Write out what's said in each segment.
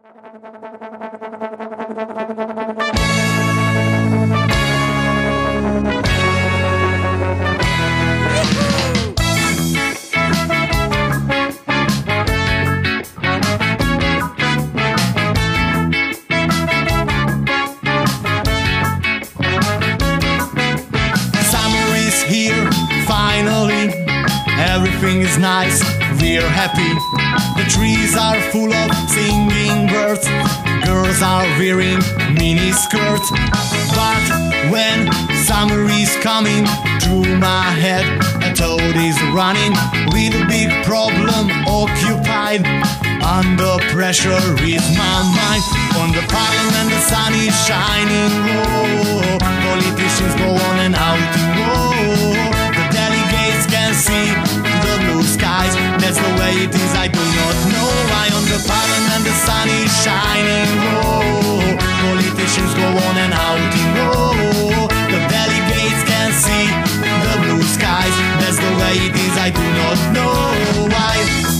Here, finally, everything is nice, we're happy. The trees are full of singing birds, girls are wearing mini skirts. But when summer is coming through my head, a toad is running with a big problem occupied. Under pressure is my mind. On the parliament the sun is shining. Oh, politicians go on and out. Oh, the delegates can see the blue skies. That's the way it is, I do not know why. On the parliament the sun is shining. Oh, politicians go on and out. Oh, the delegates can see the blue skies. That's the way it is, I do not know why.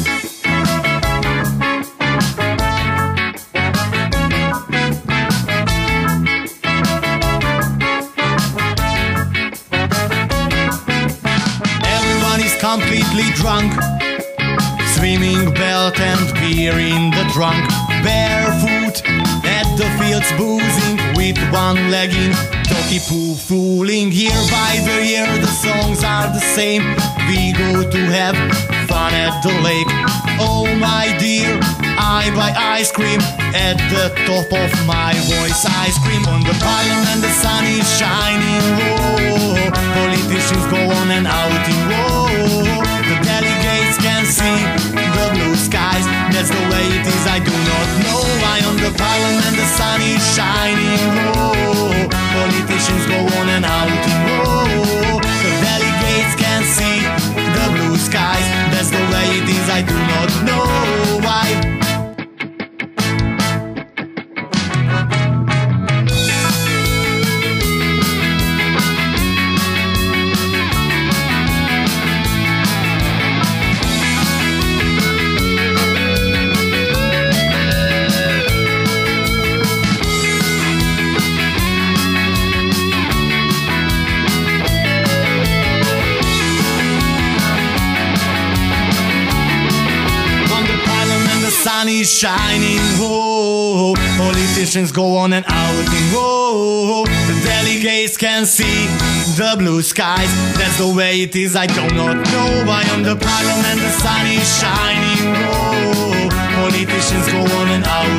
Completely drunk, swimming belt and beer in the trunk. Barefoot at the fields, boozing with one leg in. Talkie poo fooling. Year by the year the songs are the same. We go to have fun at the lake. Oh my dear, I buy ice cream at the top of my voice. Ice cream on the parliament, the sun is shining. Oh, politicians go on and out. Oh, the delegates can see the blue skies. That's the way it is, I do not know why. On the parliament the sun is shining. Oh, politicians go on and out. Oh, the delegates can see the blue skies. That's the way it is, I do not know why. Sun is shining, oh, politicians go on and out, oh, the delegates can see the blue skies. That's the way it is, I do not know why. On the parliament the sun is shining, oh, politicians go on and out.